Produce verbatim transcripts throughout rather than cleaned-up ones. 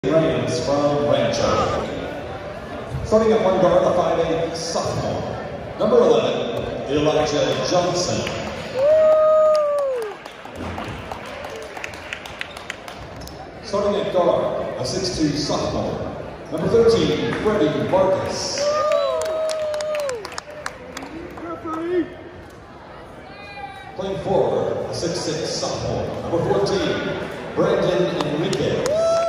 Rams from Rancho. Starting at one guard, the five eight sophomore, number eleven, Elijah Johnson. Starting at guard, a six two sophomore, number thirteen, Freddie Vargas. Playing forward, a six six sophomore, number fourteen, Brandon Enriquez.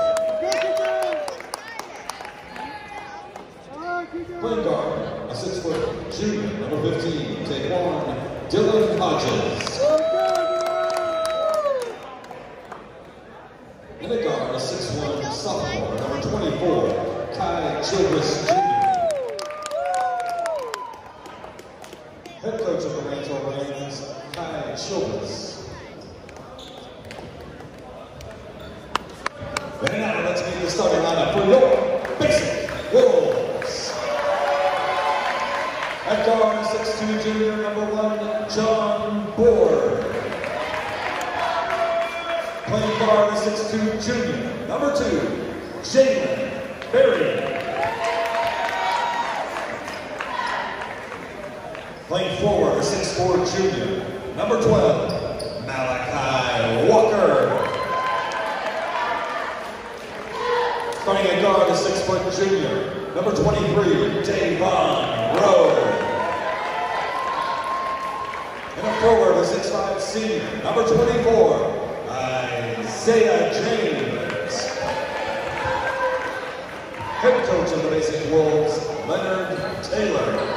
Playing guard, a six foot junior, number fifteen, Taekwon Dylan Hodges. And a guard, a six one sophomore, number twenty-four, Kai Childress Junior Head coach of the Rancho Rams, Kai Childress. And now let's meet the starting lineup for your Basic Wolves. At guard, six two junior, number one, John Board. Playing guard, six two junior, number two, Jalen Berry. Playing forward, six four junior, number twelve, Malachi Walker. Starting at guard, a six foot junior, number twenty-three, Davon Rowe. And a forward, a six five senior, number twenty-four, Isaiah James. Head coach of the Basic Wolves, Leonard Taylor.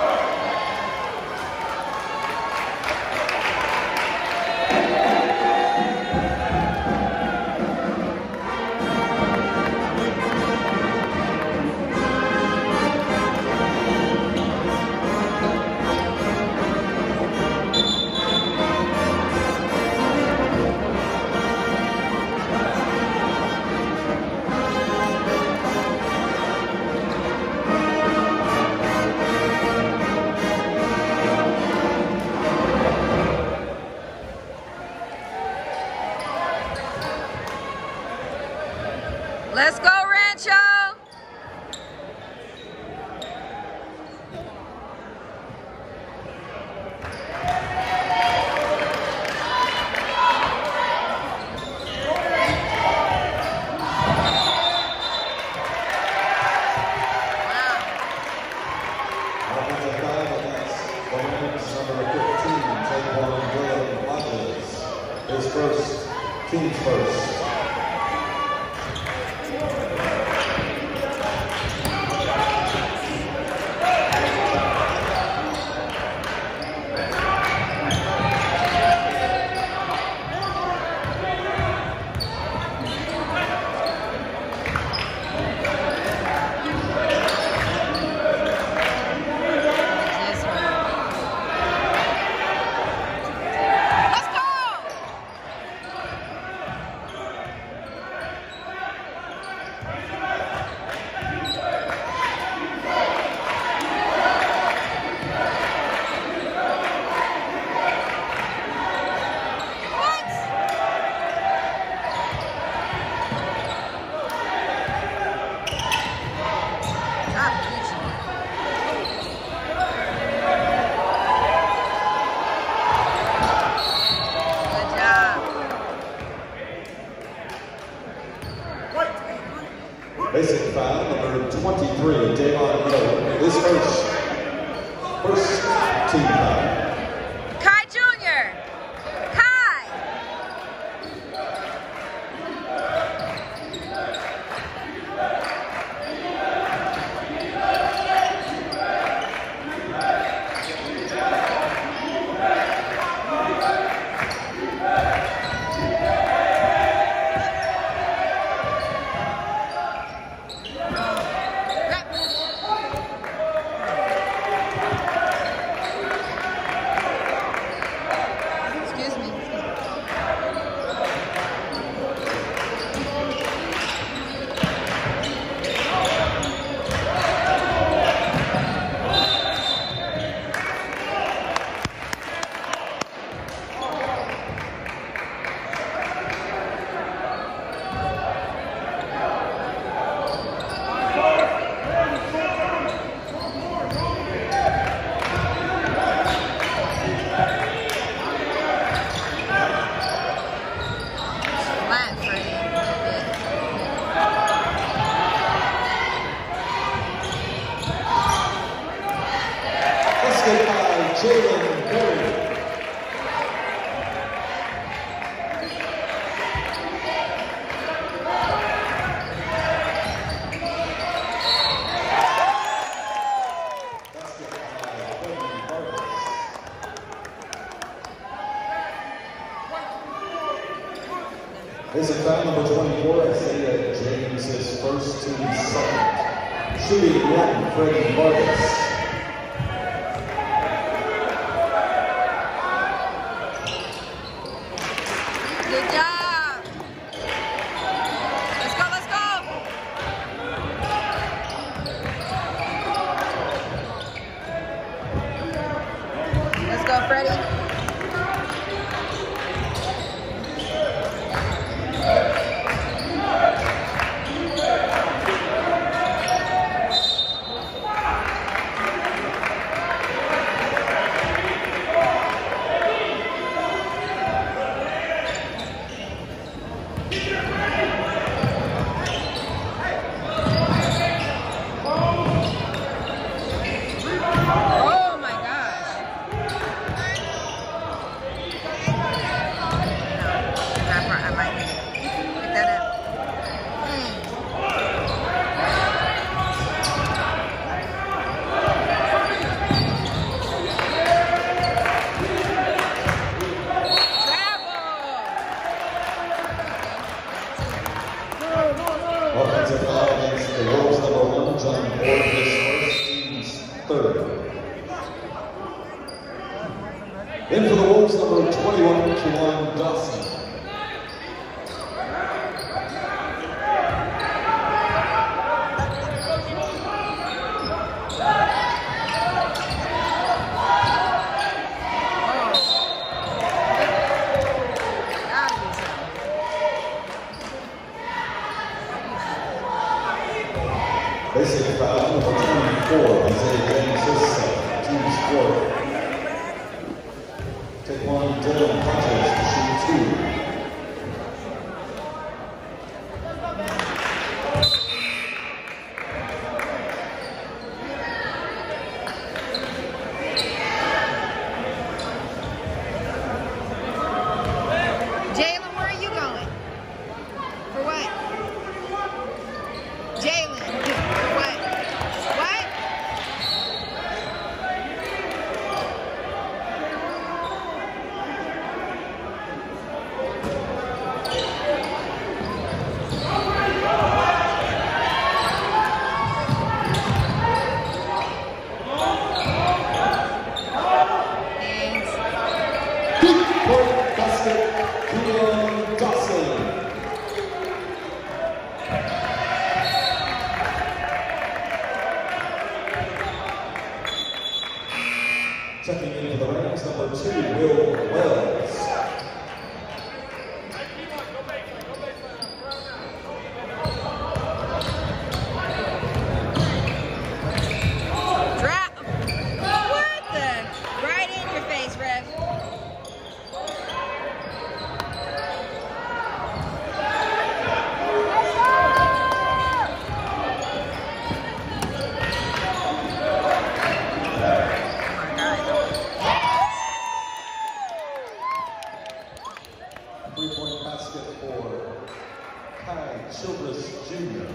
Let's go, Rancho! His first, team's first. Basic foul, number twenty-three, Davon Rowe. His first, first team foul. Kai Junior Kai! Shooting one, Freddie Vargas. Good job. Let's go, let's go. Let's go, Freddie. Offensive foul against the Wolves number one, John Ford, his first, team's third. In for the Wolves number twenty-one, Kewan Dawson. Basic foul number twenty-four, Isaiah James, his team's fourth. Take one, Dylan Hodges to shoot two. Jalen, where are you going? For what? Jalen. What? What? Point basket, Kewan Dawson. Checking in for the Rams, number two, Will Wells. Drop. What the? Right in your face, Rev. Three-point basket for Kai Childress Junior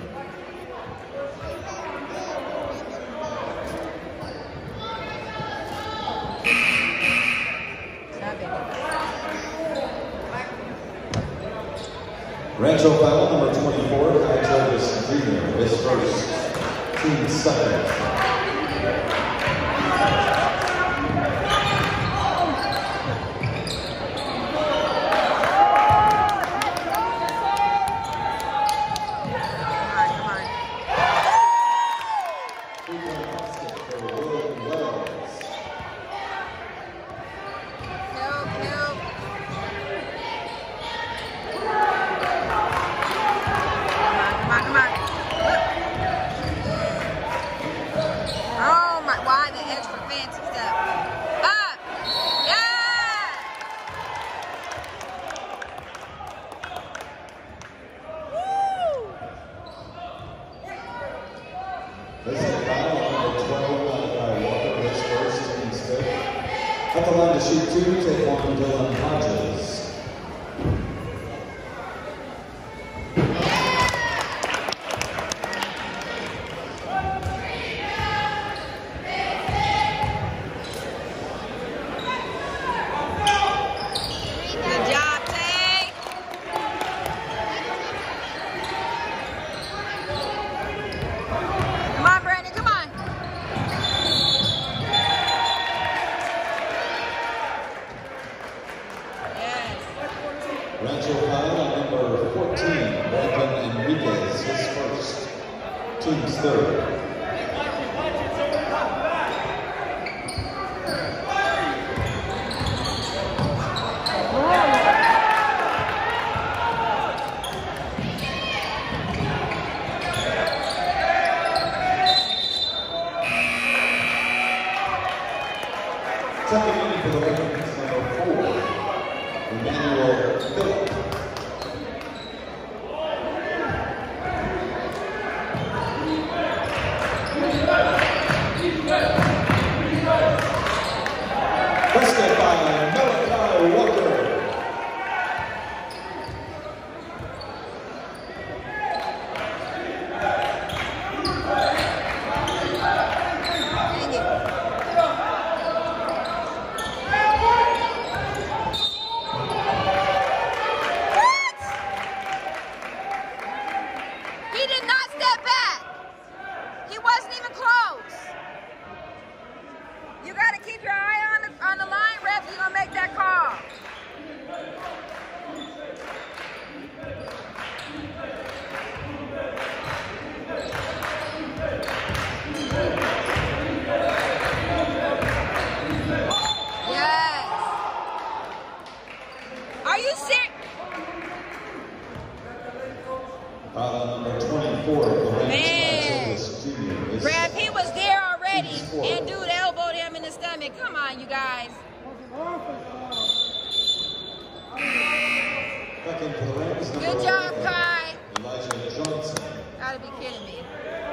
Rancho foul number twenty-four, Kai Childress Junior his first, team second. This is foul number twelve on Kai Walker, his first, team's fifth. At the line to shoot two, take one, Dylan Hodges. Come on, Team's third. Second inning for the Ravens, number four, Emmanuel Phillip. Busted by Malachi Walker. He did not step back. He wasn't even close. You got to keep your eye on the, on the line, ref. You're going to make that call. Yes. Are you serious? Uh, number twenty-four, the Man. Junior. Ref, he was there already, and dude elbowed him in the stomach. Come on, you guys. Back in for the Rams, number Good job, eleven, Kai. Elijah Johnson. Gotta be kidding me.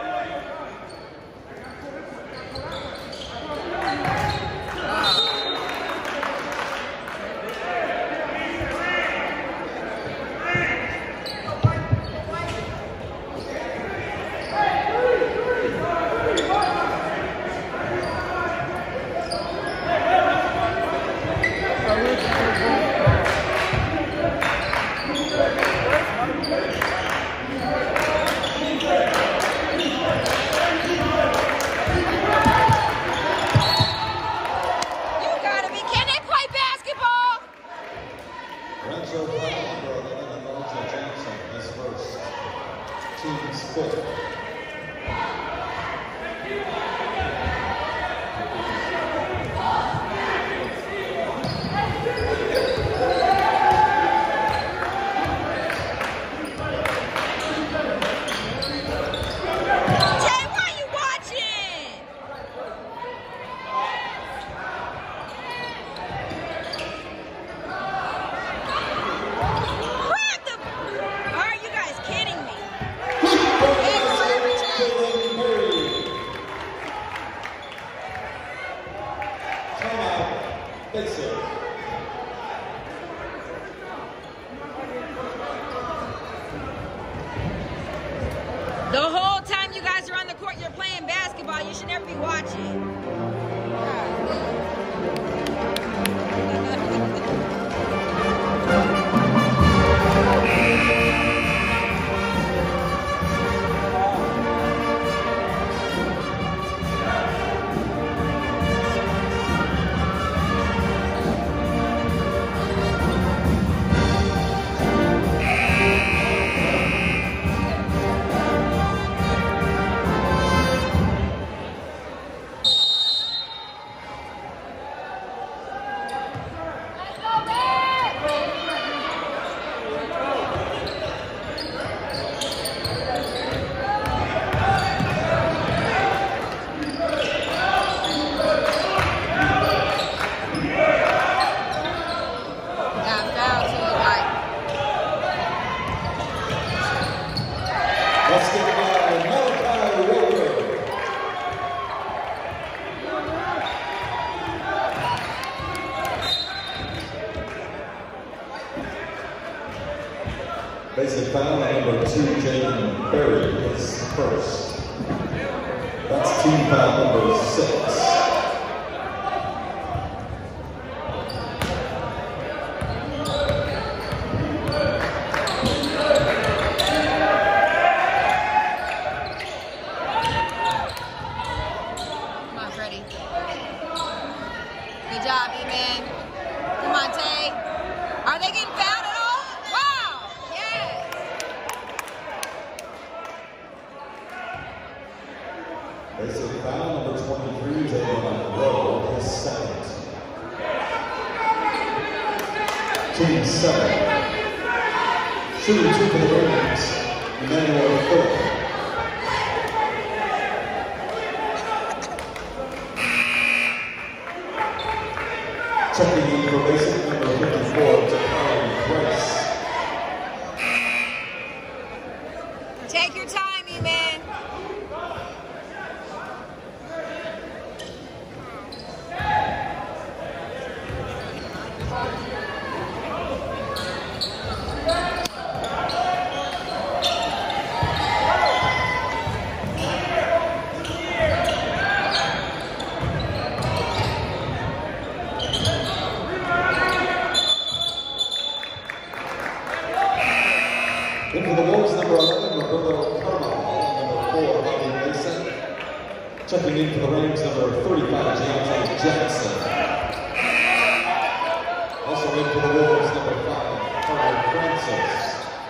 Rancho Powell, number eleven, Elijah Johnson, is first. Team's fifth. The whole time you guys are on the court, you're playing basketball. You should never be watching. Let's get by Malachi Walker. Basic foul on number two, Jaden Berry, is first. That's team foul number six. Good job, E-Man. Come on, Tay. Are they getting fouled at all? Wow! Yes! Basic foul number twenty-three, Jalen Rowe, his second. Team seven. Shooting two for the Rams, Emmanuel Phillip. Checking in for basic number fifty-four, Takari Grace. Take your time, E-Man. Into the Wolves, number eleven, Roberto Carvajal, number four, Bobby Mason. Checking in for the Rams, number thirty-five, James Jackson. Also in for the Wolves, number five, Carl Francis.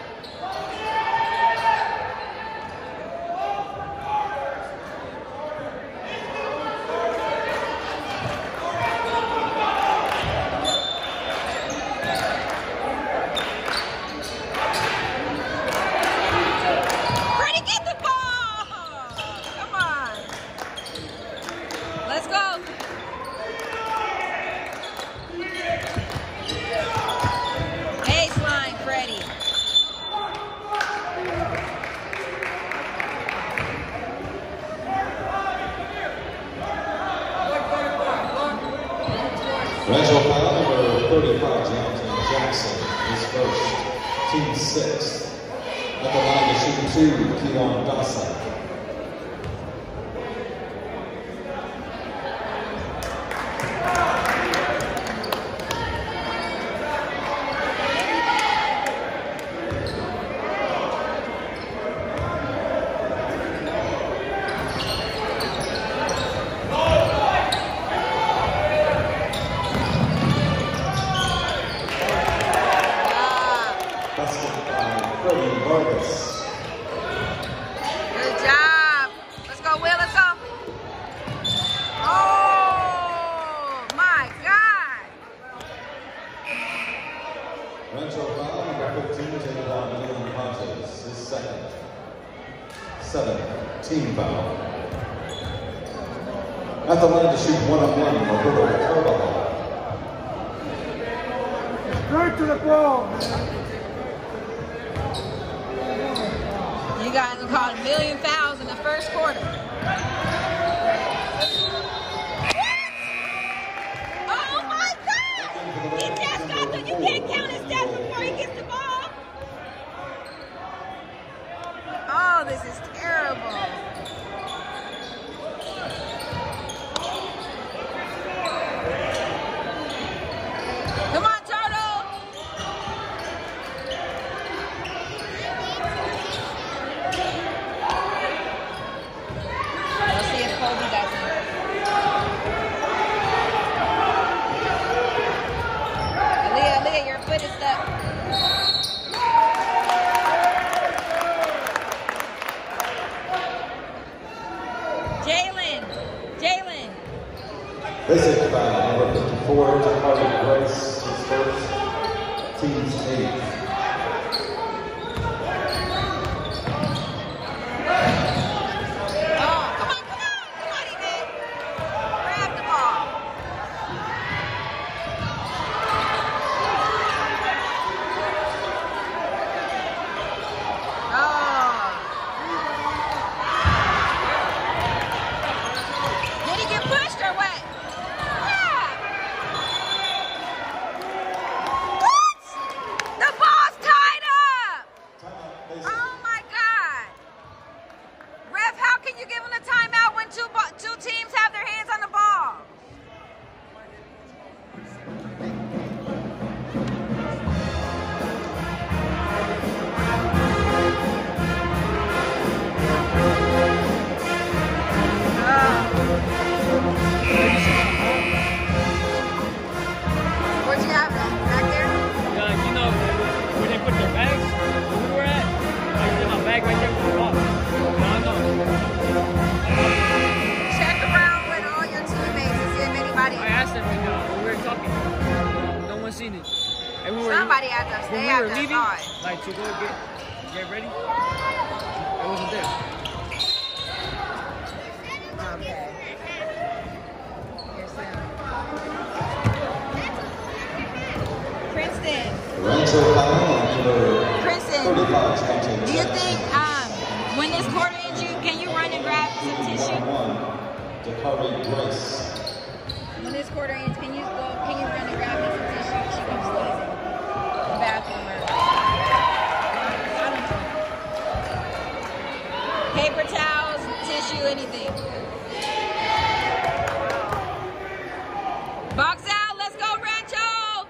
Rancho Pyle, number thirty-five, James Jackson, is first. Team six. At the line to shoot two, Keelan Dawson. Vargas. Good job. Let's go, Will. Let's go. Oh, my God. Rancho Pyle, number fifteen, taken on Dylan Pontes, his second. Seven, team foul. At the line to shoot one-on-one, Roberto Carvajal. Straight to the ball. You guys have caught a million fouls in the first quarter. Oh my God! He just got the, you can't count his stats before he gets the ball. Oh, this is terrible. Come on, Turtle! Let's see if Kobe does it. Aaliyah, Aaliyah, your foot is stuck. Jalen, Jalen. Basic foul, number fifty-four, Takari Grace, his first. Team's eight. Right there with the ball. No, no. Everybody at the, When they we at were the leaving, side. like to go get get ready, I wasn't there. Okay. Here's Sam. Princeton. Rancho Paimon, number Princeton. thirty-five, James Do you think um, when this quarter ends, you can you run and grab some tissue? Dakari Grace. When this quarter ends, can you go? Can you run and grab me some tissue? She comes lazy. The bathroom. Or, I don't know. Paper towels, tissue, anything. Box out. Let's go, Rancho.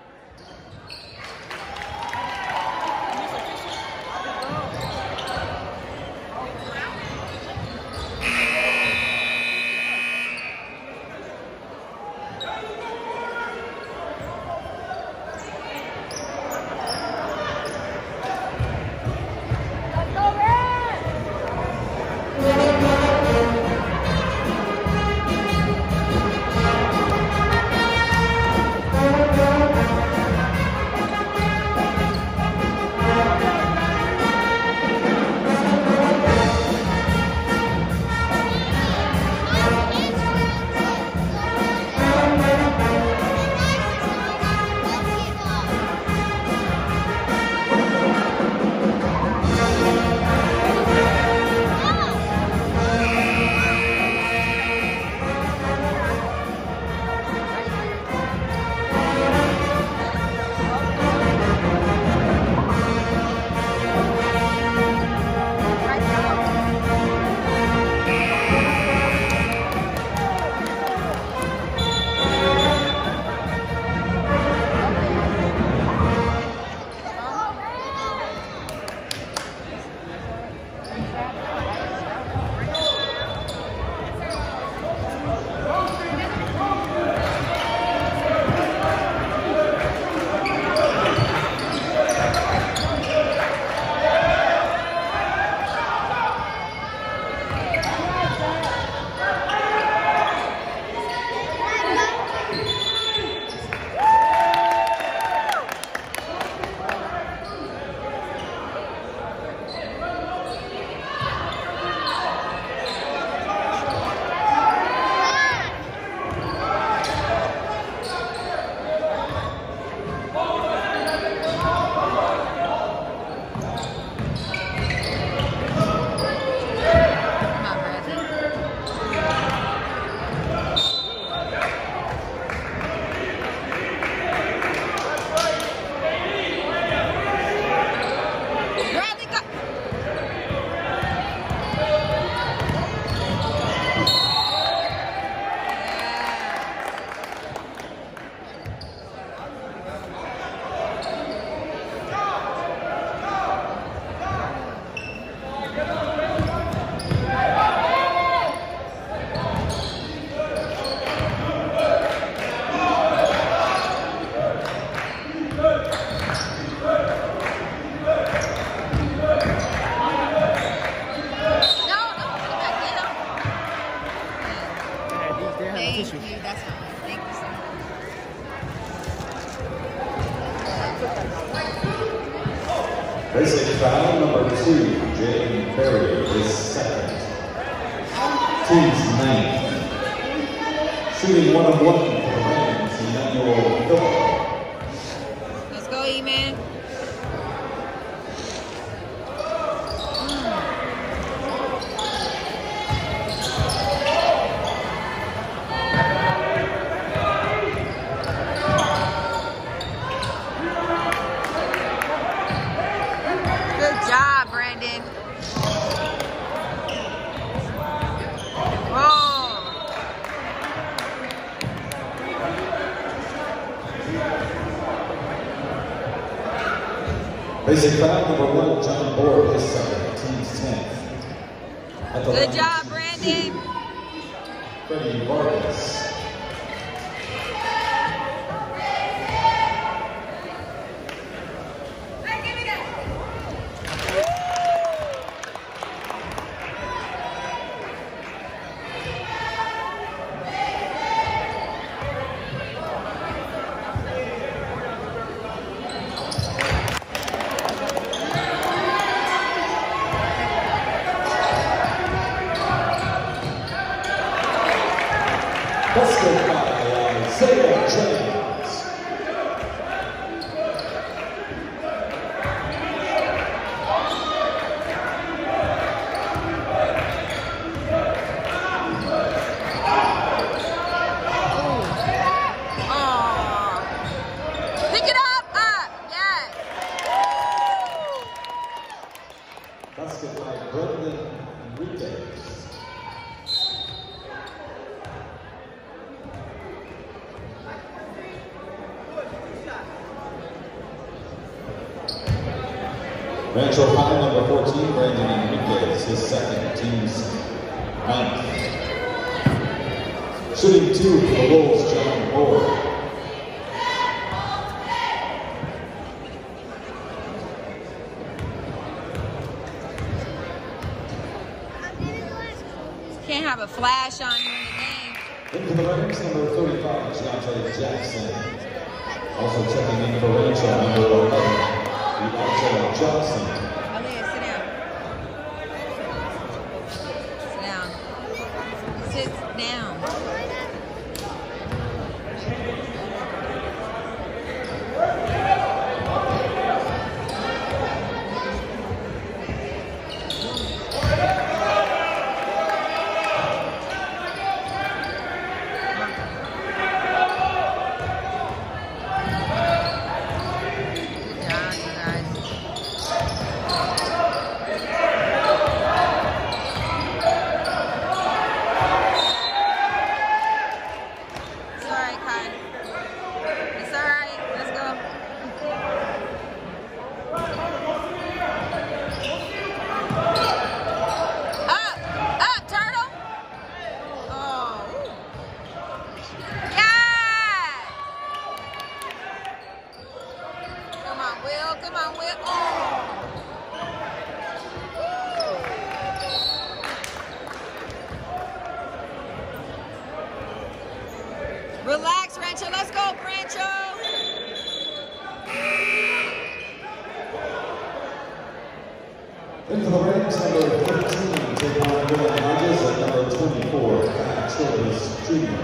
Basic foul number two, Jaden Berry is second. Team's ninth. Shooting one of one for the Rams, Emmanuel Phillip. Let's go, E-Man. Good job, Brandon. Whoa. Basic foul number one, John Board is second. Team's tenth. At the Good line, job, Brandon. Freddie Vargas. Basket by Isaiah James. Basket by Brendan Enriquez. Rancho High number fourteen, Brandon Enriquez, his second, team's ninth. Shooting two for the Wolves, John Moore. Can't have a flash on you in the game. Into the ranks, number thirty-five, Deontay Jackson. Also checking in for Rancho, number eleven, Deontay Johnson. Aaliyah, sit down. Sit down. Sit down. Come on, Will. Oh. Relax, Rancho. Let's go, Rancho. Into the ranks, number fifteen, Javon Dylan Hodges, and number twenty-four, Max Davis Junior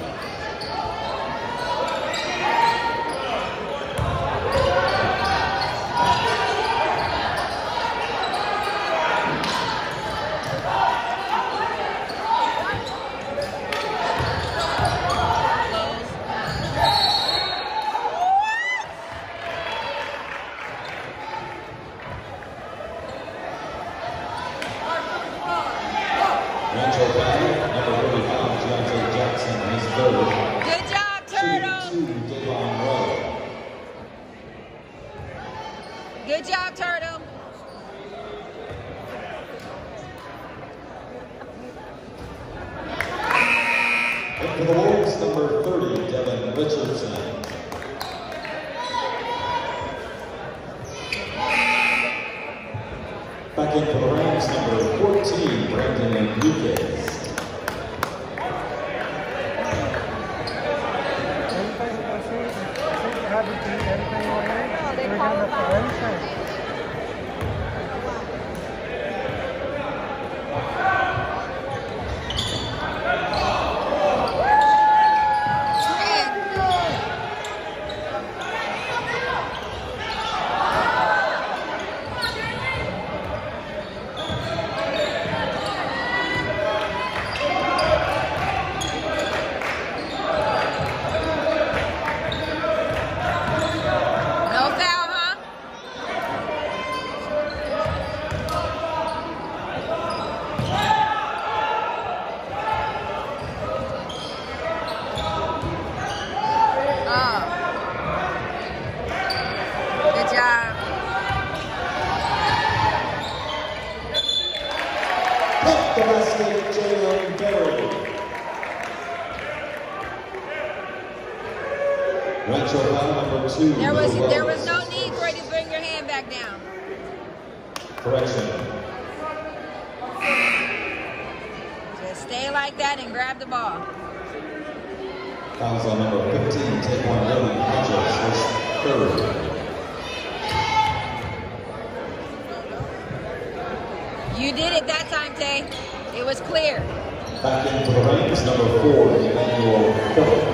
Rancho Valley, number thirty-five, Deontay Jackson, his third. Good job, Turtle. Shooting two, Devon Rowe. Good job, Turtle. And for the Wolves, number thirty, Devin Richardson. Back in for the Rams, number fourteen, Brandon Enriquez. They call it The basket, Jalen Berry. Rancho High, number two. There was there was no need for you to bring your hand back down. Correction. Just stay like that and grab the ball. Fouls on number fifteen, Taquan Lily Hodges, his third. You did it that time, Tay. It was clear. Back into the ranks, number four, Emmanuel Phillip.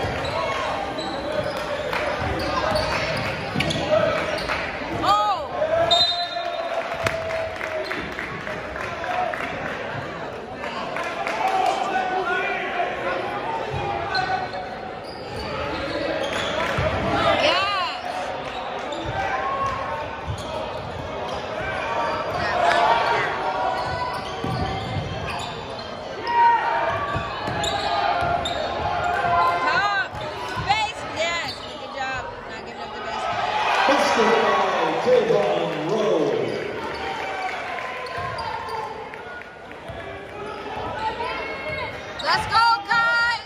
Let's go, Kai!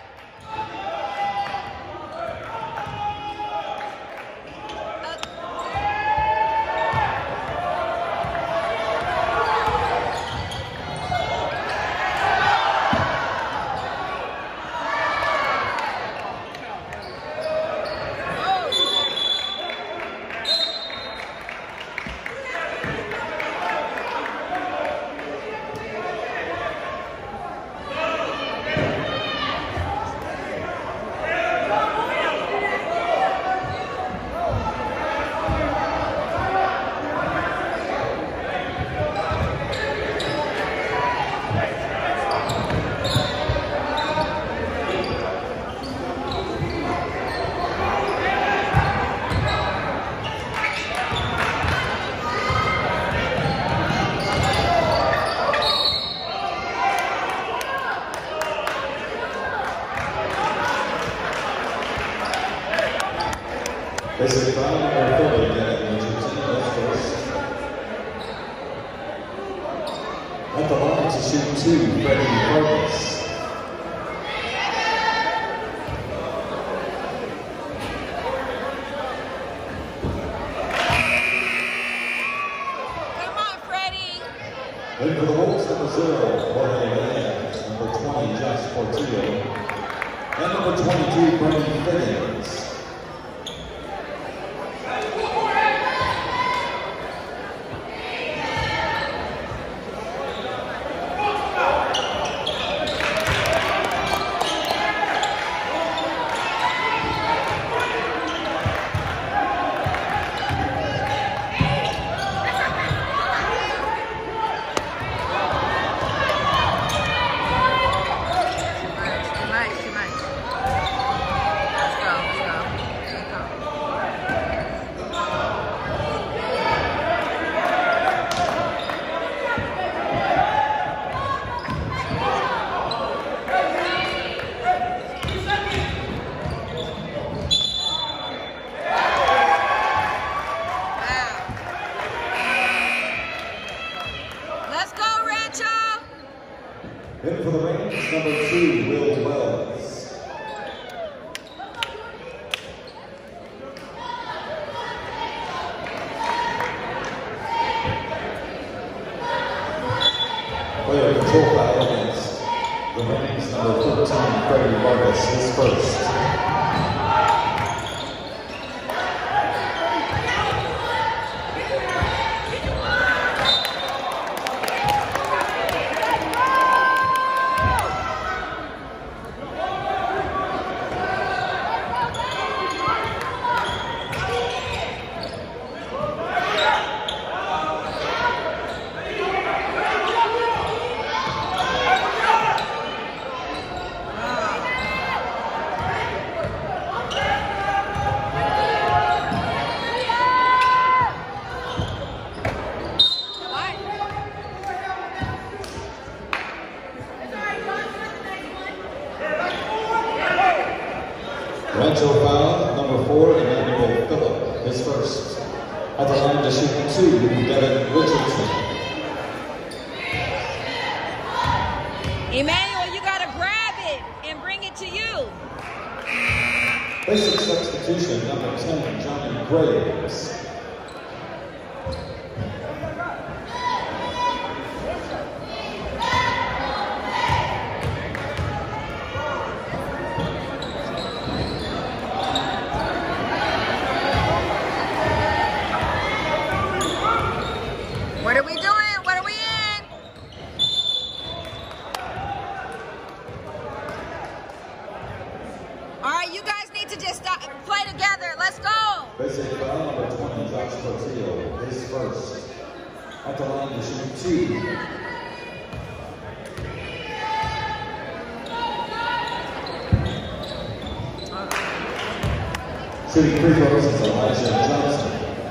This is Emmanuel Phillip getting the team first. At the line to shoot two, Freddie Vargas. Come on, Freddie. And for the Wolves, number zero, Jorge Reyes. Number twenty, Josh Portillo. And number twenty-two, Brendan Figgins. In for the Rangers, number two, Will Wells. Player control foul against the Rangers, number fourteen, Freddie Vargas, his first. Rancho foul, number four, Emmanuel Phillip, his first. At the line to shoot two, Devin Richardson. Emmanuel, you gotta grab it and bring it to you. Basic substitution, number ten, Johnny Graves. What are we doing? What are we in? Stop. Play together. Let's go. Basic foul number twenty, Josh Portillo, his first. At the line to shoot two. Shooting free throws is Elijah Johnson.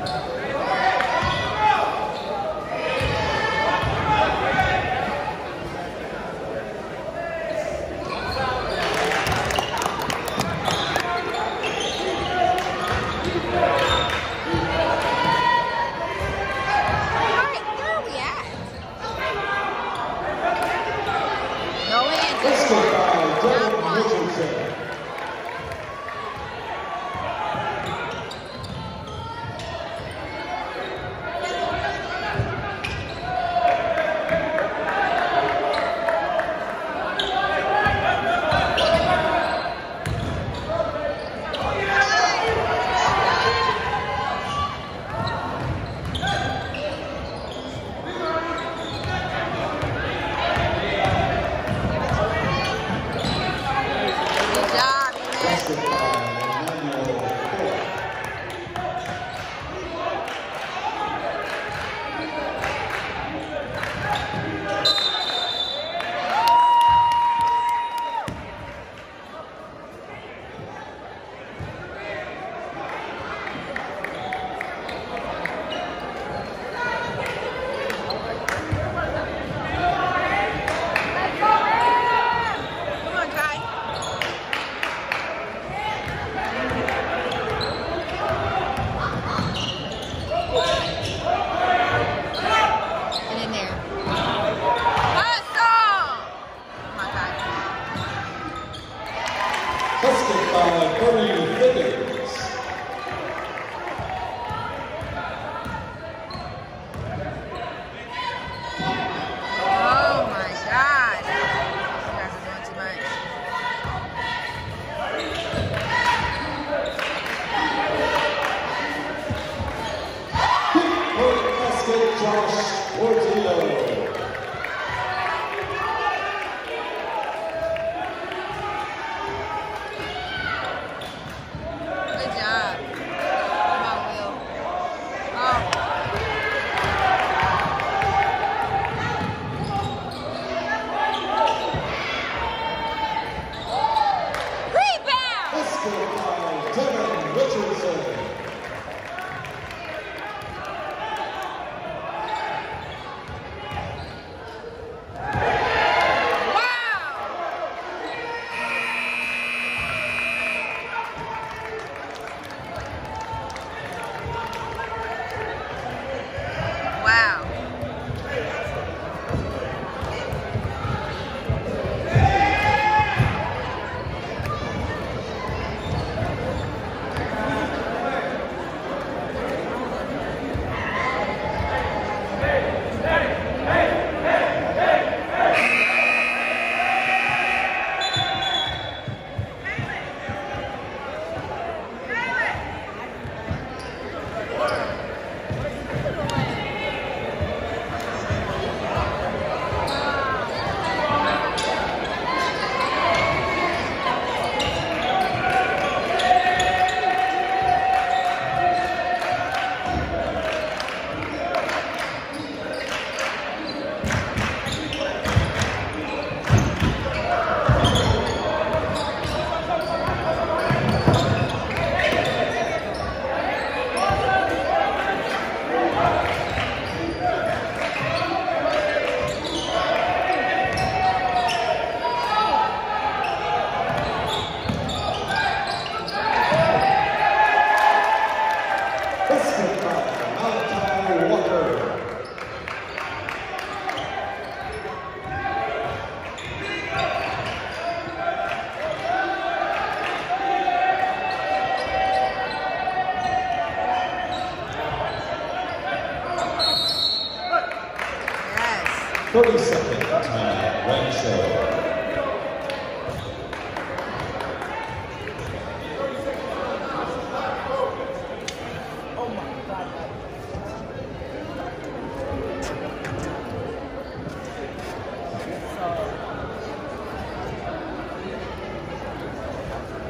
thirty second time, Rain Show.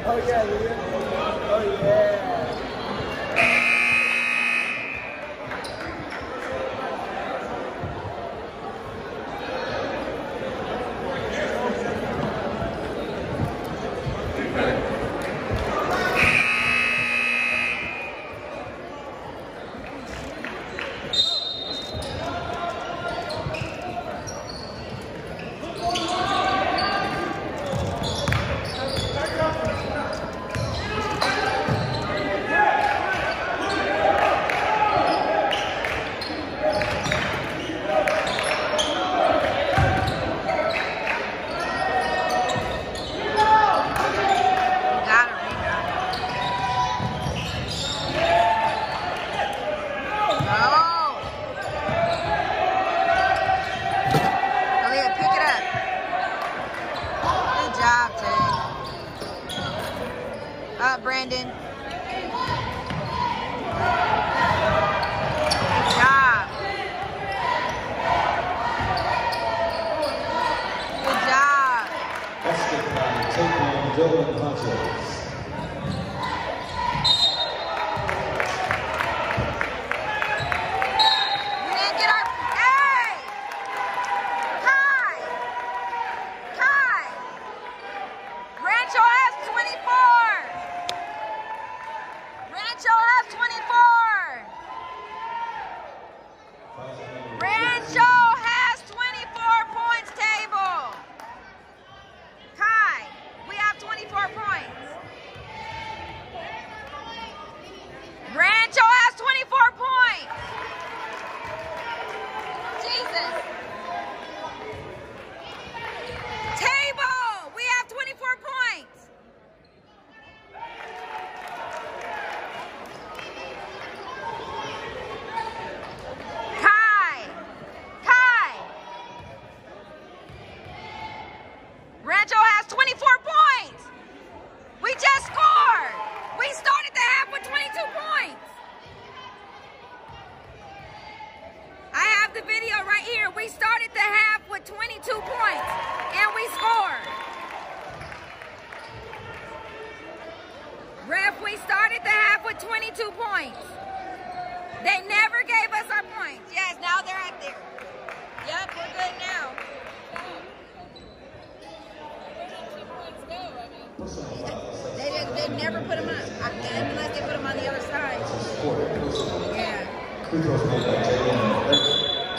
Oh yeah, yeah. Oh yeah. Up, Brandon. Good job. Good job. Escape by take on Dylan Hodges. We didn't get our... Hey! Kai! Kai! Rancho has twenty-four! Rancho has twenty-four! Rancho has twenty-four points, table! Kai, we have twenty-four points. Rancho has twenty-four points! Jesus! Table, we have twenty-four points! Kai! Kai! Rancho has twenty-four points! We just scored! We started the half with twenty-two points! I have the video right here. We started the half with twenty-two points and we scored. Ref, we started the half with twenty-two points. They never gave us our points. Yes, now they're out there. Yep, we're good now. They didn't. They never put them on. Unless they put them on the other side. Yeah. Free throws made by Jalen.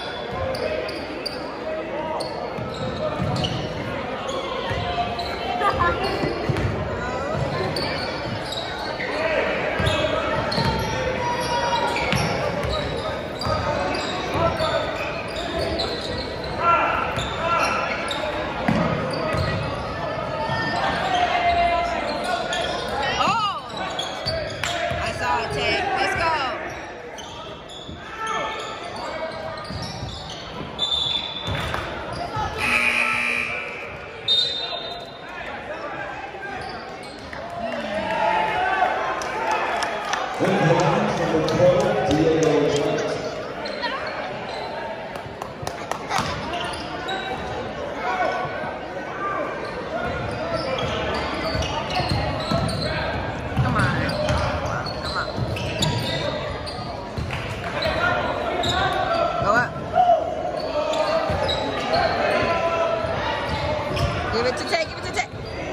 Give it to Tay, give it to Tay.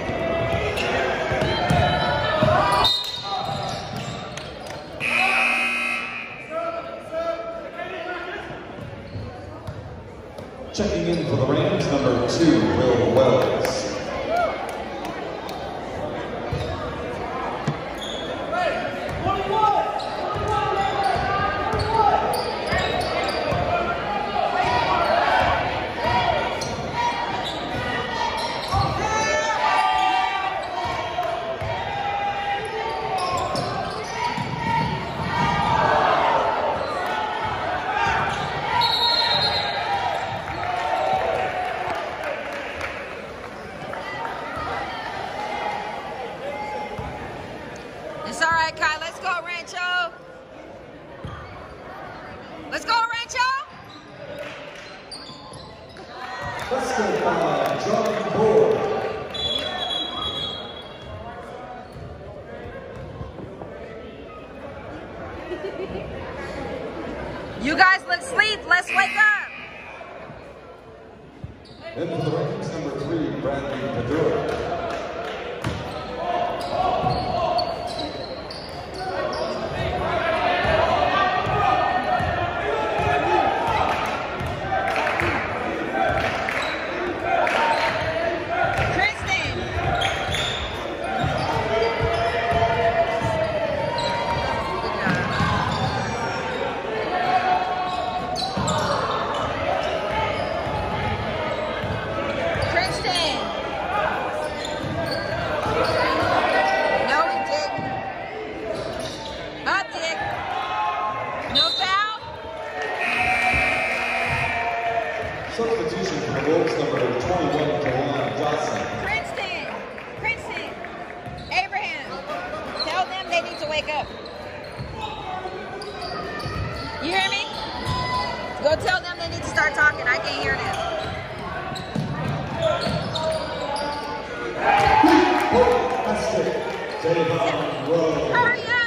Checking in for the Rams, number two, Will Wells. It's all right, Kai. Let's go, Rancho. Let's go, Rancho. Let's go by John Board. number three, Bradley Padura. Substitution for the Wolves, number twenty-one, Kawan Johnson. Princeton! Princeton! Abraham! Tell them they need to wake up. You hear me? Go tell them they need to start talking. I can't hear them. Hurry up!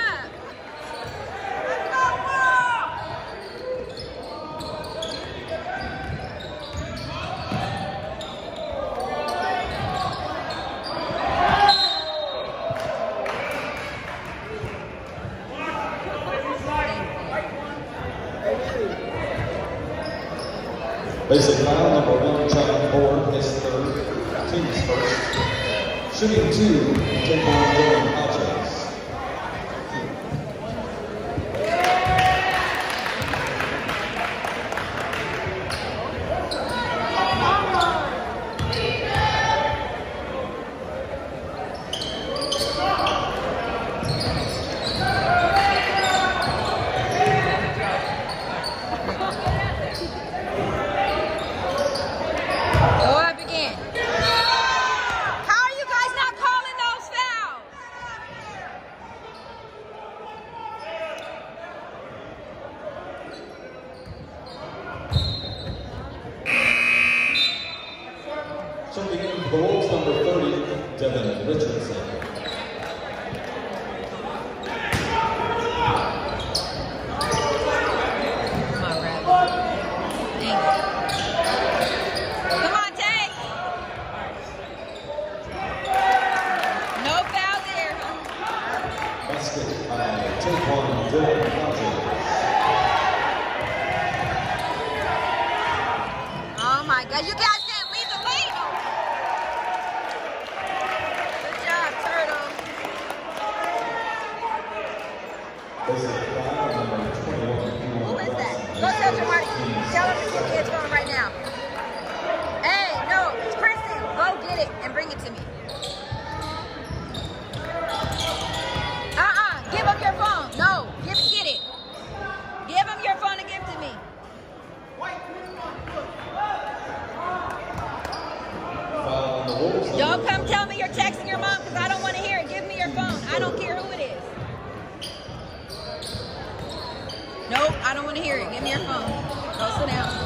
Basic foul, number one, Chuck Ford, his third, team's first. Shooting two, Taquan Dylan Alches. Checking in for the Wolves, number thirty, Devin Richardson. Come on, Bradley. Come on, Tank. No foul there. Basket by Taquan Dylan Alches. Oh my God, you guys can't leave the lane. Good job, Turtle. Who is that? Go tell Jamari. Tell him to get the phone right now. Hey, no, it's Princeton. Go get it and bring it to me. Uh-uh, give him your phone. No, give it, get it. Give him your phone and give it to me. Don't come tell me you're texting your mom because I don't want to hear it. Give me your phone. I don't care who it is. Nope, I don't want to hear it. Give me your phone. Go sit down.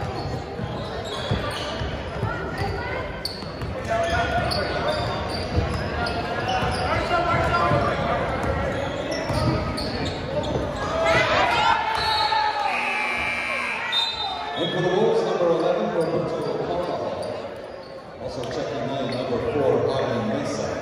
And for the Wolves, number eleven, Roberto Carvajal. Also checking in, number four, Arden Mesa.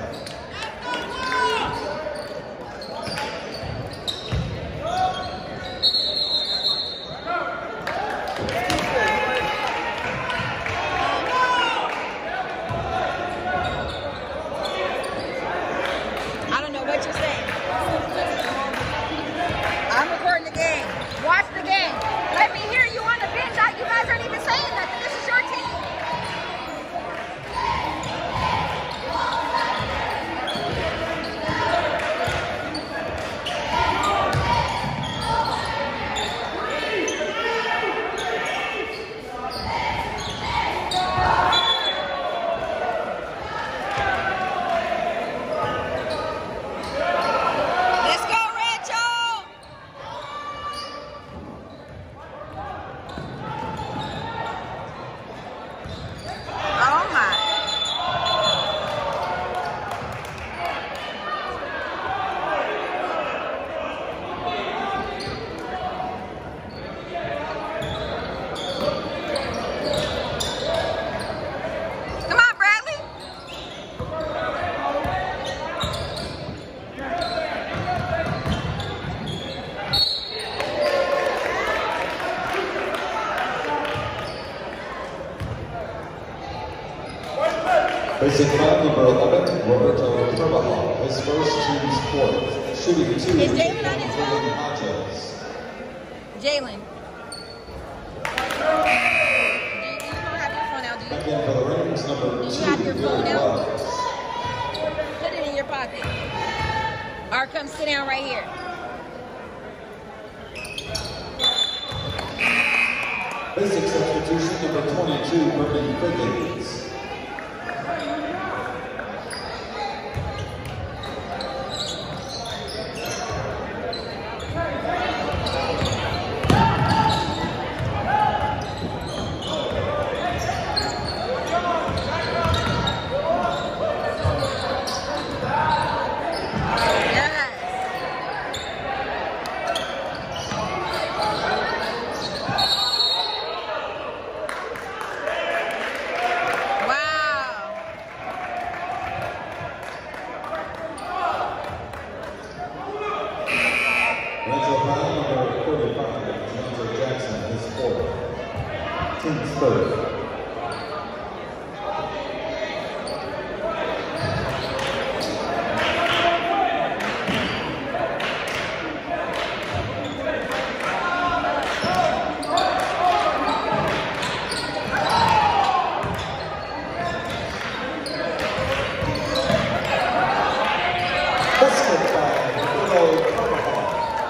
I don't know what you're saying. I'm recording the game. Watch the game. Let me hear you on the bench. You guys aren't even saying nothing. This is your team. Facing foul number eleven, Roberto Carvajal, his first team sport. Shooting two. Is Jalen on his phone? Hodges. Jalen. Do you, you don't have your phone out, do you? Back in for the rings, number Do two. you have your phone Gary out? Wells. Put it in your pocket. Or come sit down right here. Basic substitution number twenty-two, Brittany Figgins. Renzo foul number thirty-five, Deandre Jackson, his fourth. Team's third. Basket by Roberto Carvajal.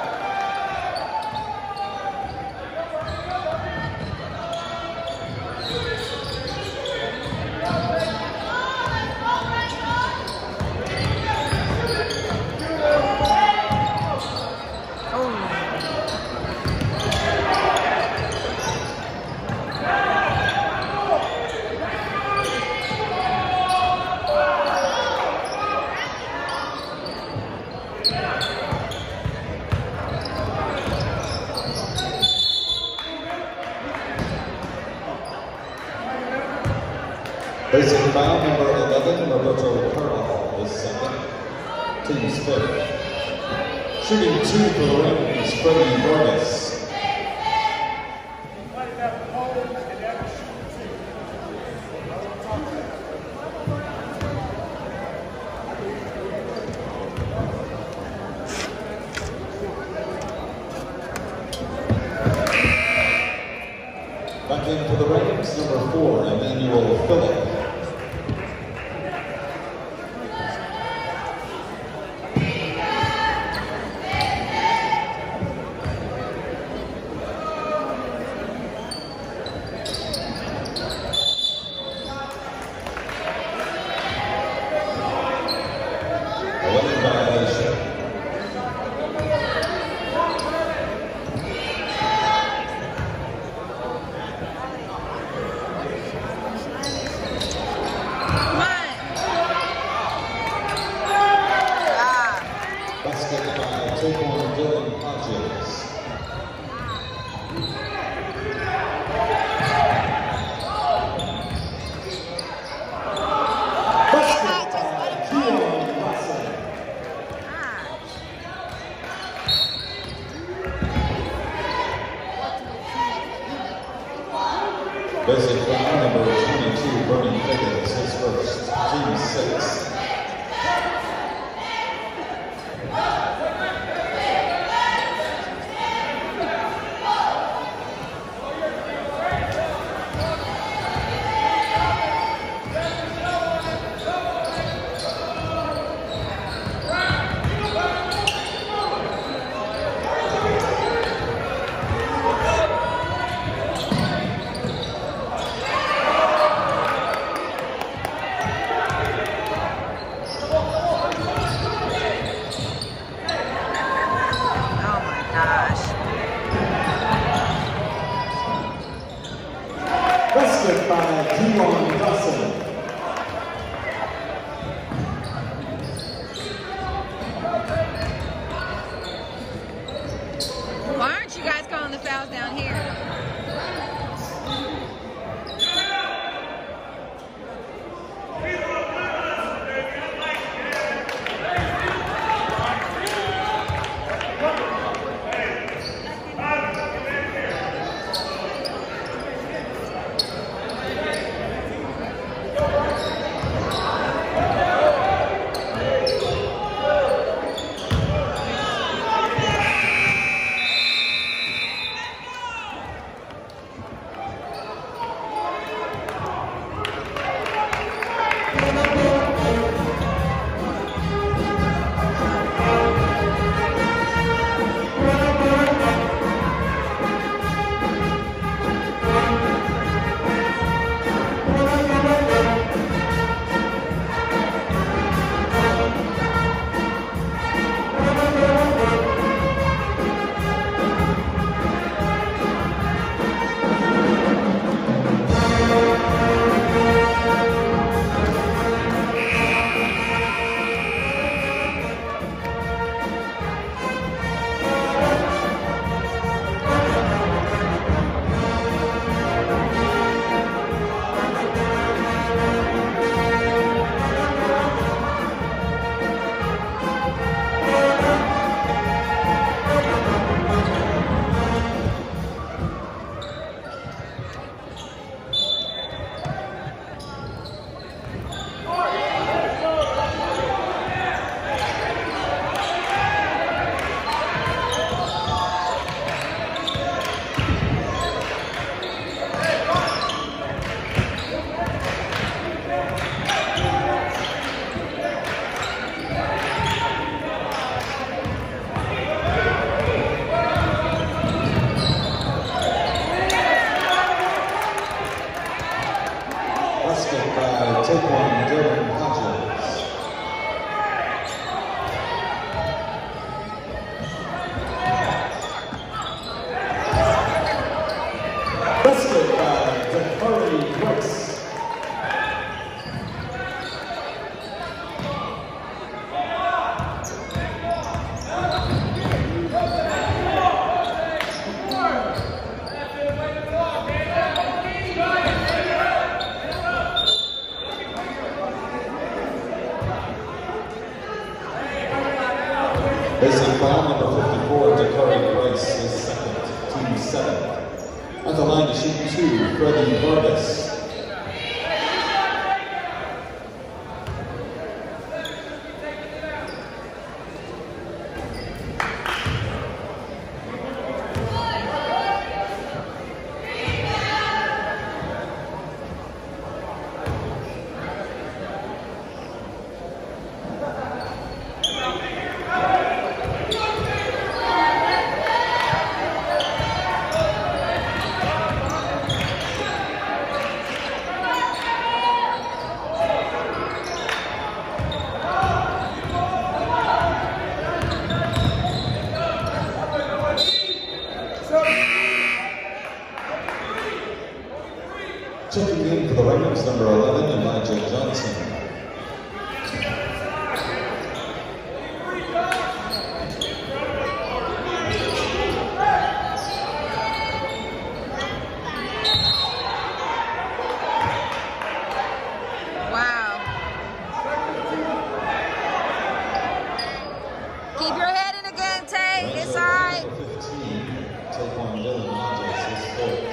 Basic foul number eleven, Roberto Carvajal, his second. Team's fifth. Shooting two for the Rams, Freddie Vargas. Back in for the Rams, number four, Emmanuel Phillip. Baseline foul number fifty-four, Dakari Grace is second, team seven. At the line to shoot two, Freddie Vargas. Checking in for the Rams, number eleven, Elijah Johnson. Wow. Keep your head in again, Tay. It's all right. fifteen, Taquan Dillon Hodges, his fourth.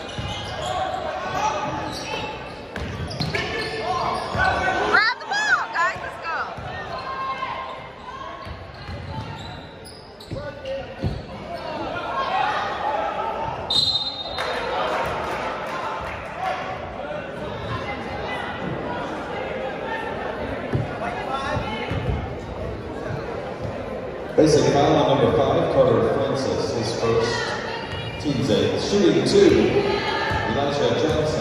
Grab the ball, guys. Let's go. Basic foul on number five, Carter Francis, his first. Team's eight. Shooting two, Elijah Johnson.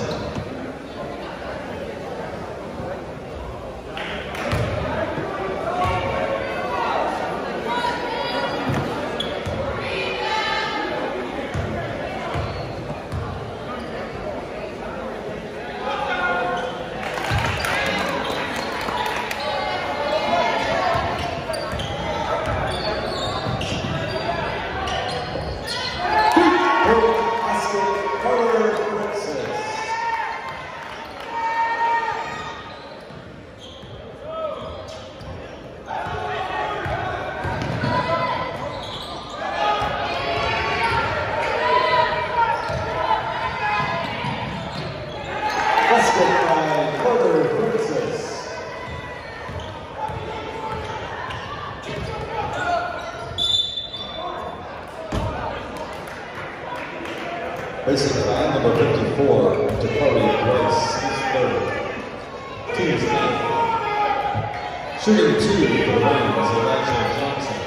Basic foul number fifty-four, Dakari Grace, his third. Team's ninth. Shooting two for the Rams, Elijah Johnson.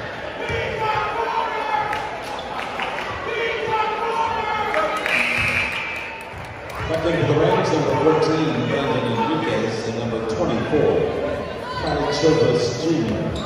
Back into the Rams, number fourteen, Brandon Enriquez, and number twenty-four, Kyle Chavez Junior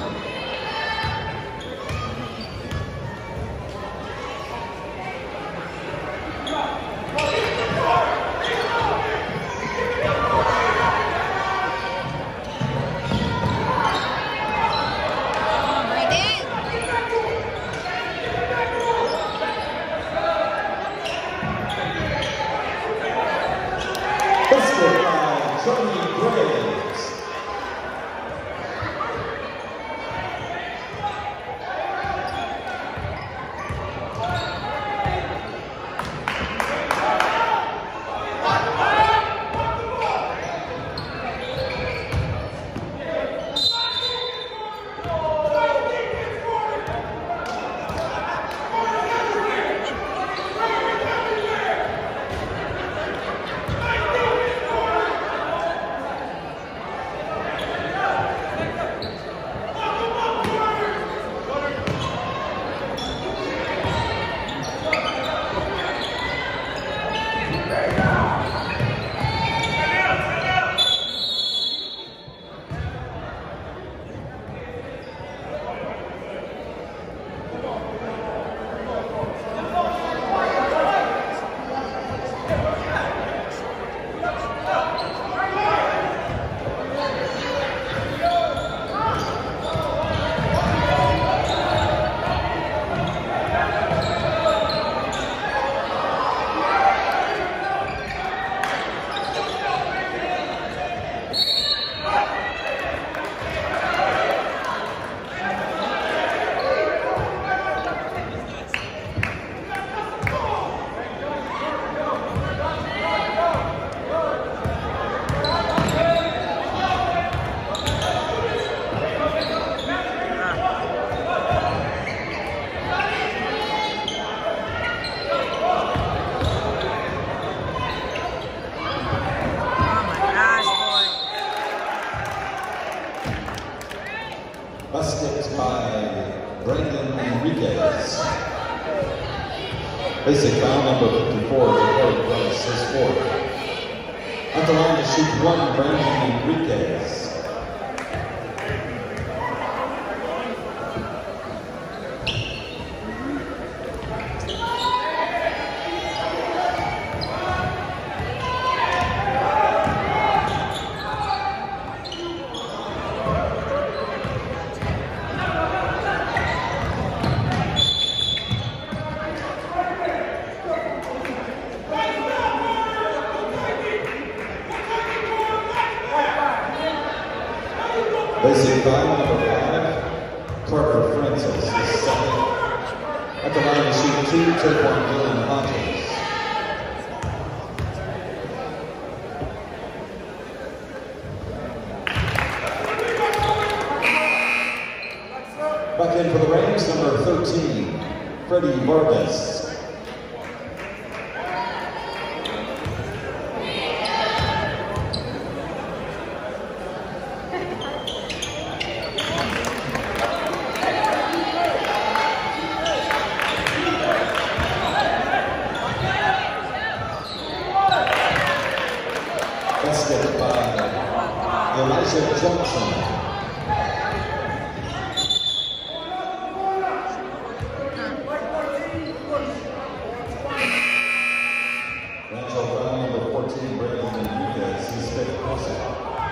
Basic foul number fifty-four, Dakota Price, his fourth. At the line to shoot one, Brandon Enriquez. Basic foul number five, Carter Francis, his second. At the line to shoot two, Taquan Gillen Hodges. Back in for the Rams, number thirteen, Freddie Vargas. Basket by Elijah Johnson. Rancho foul number fourteen, Brandon Enriquez, his fifth personal.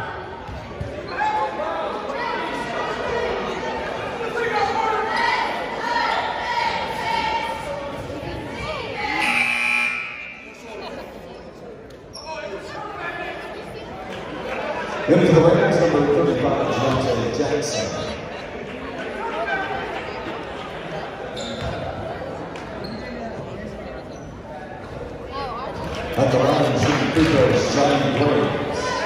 In for the Rams, number thirty-five, Deontay Jackson. At the line, shooting free throws, Zion Williams.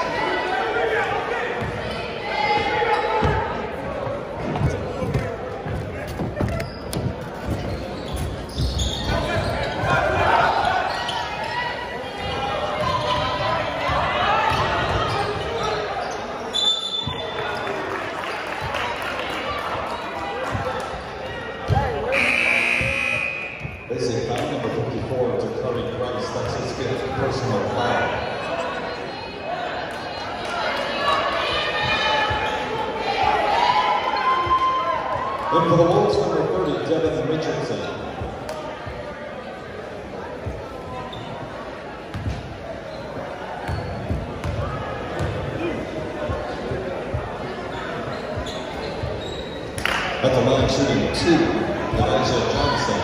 Basic foul number fifty-four to Curry Price, that's his fifth personal foul. In for the Wolves, number thirty, Devin Richardson. At the line, shooting two, Elijah Johnson.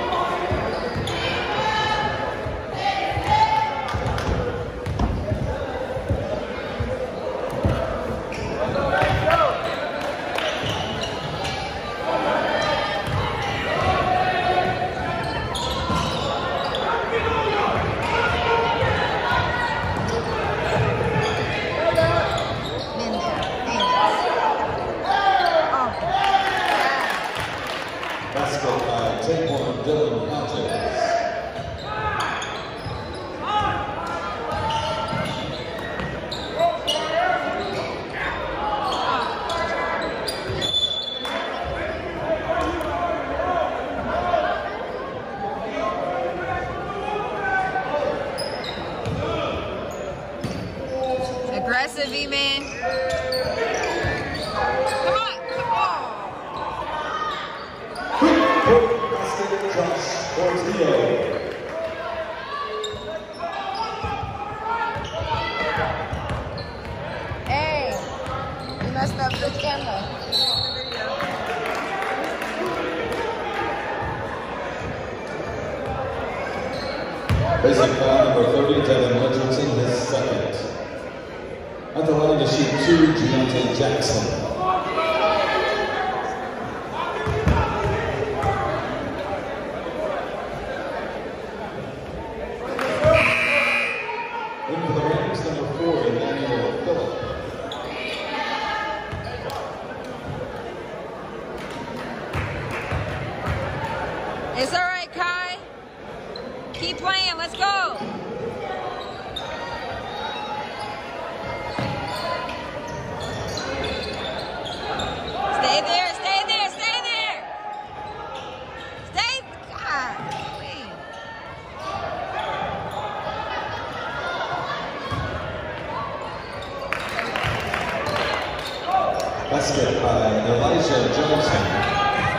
Basket by Taquan Gillen Hodges. Aggressive, E-Man. Come on, come on. Basket, Josh Portillo. Hey, you messed up the camera. Basic foul number thirty, Devin Richardson, his second. At the line to shoot two, Deontay Jackson. In for the Rams, number four, Emmanuel Phillip. It's all right, Kai. Keep playing. Let's go. Basket by Elijah Johnson.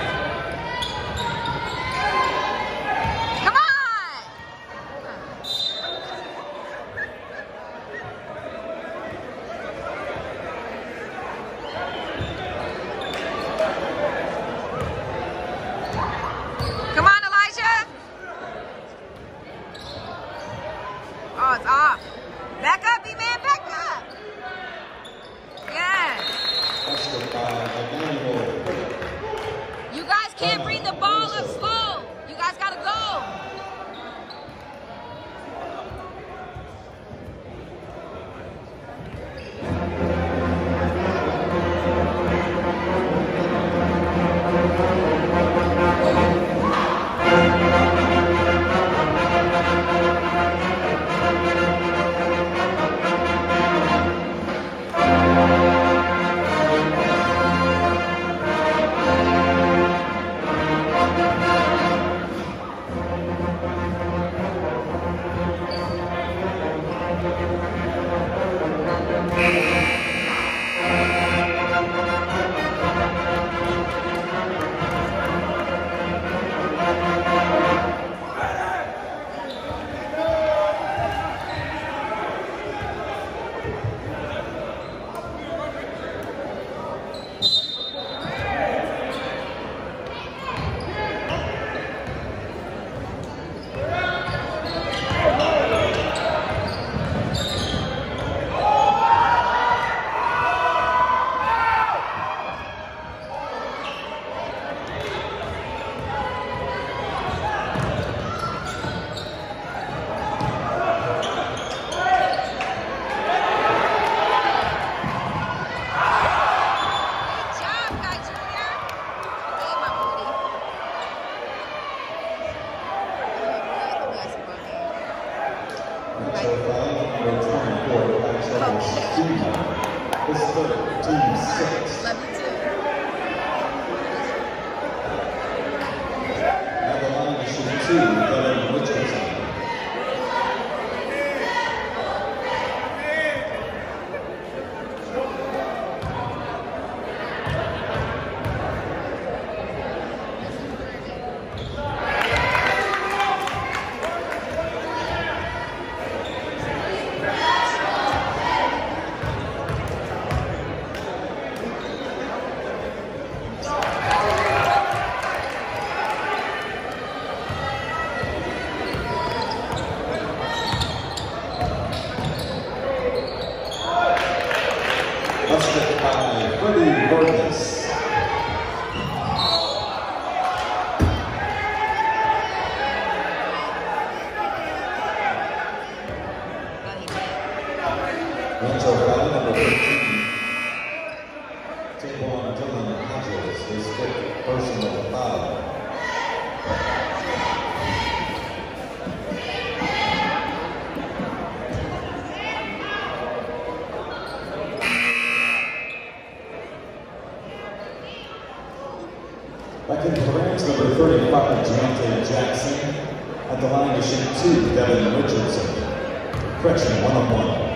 Back in the ranks, number thirty-five, Deontay Jackson. At the line to shoot two, Devin Richardson. Correction, one on one.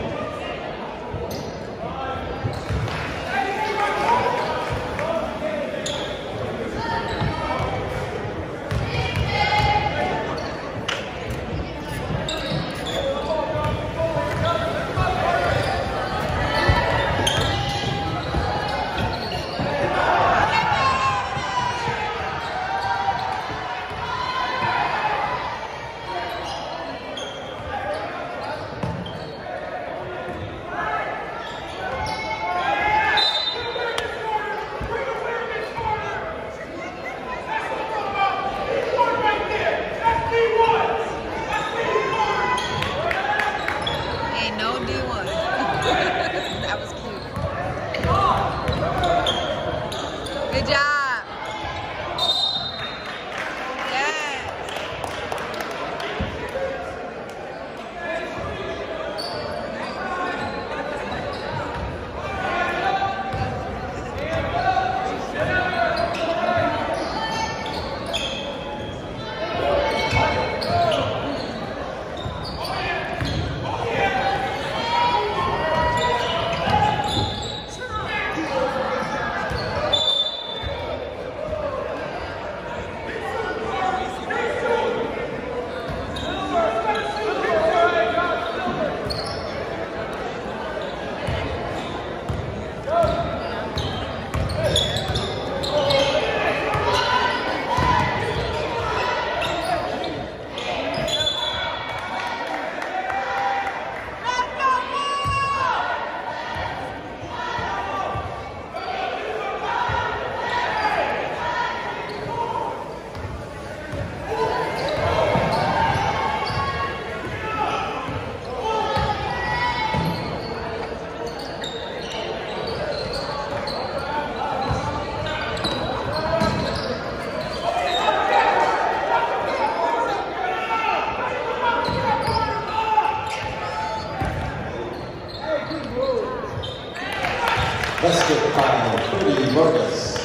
Basket by Freddie Vargas.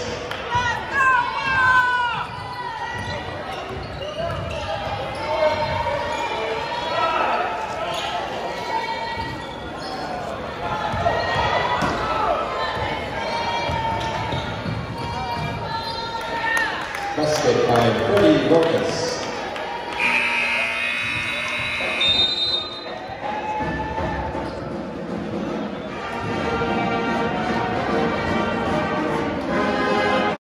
Basket by Freddie Vargas.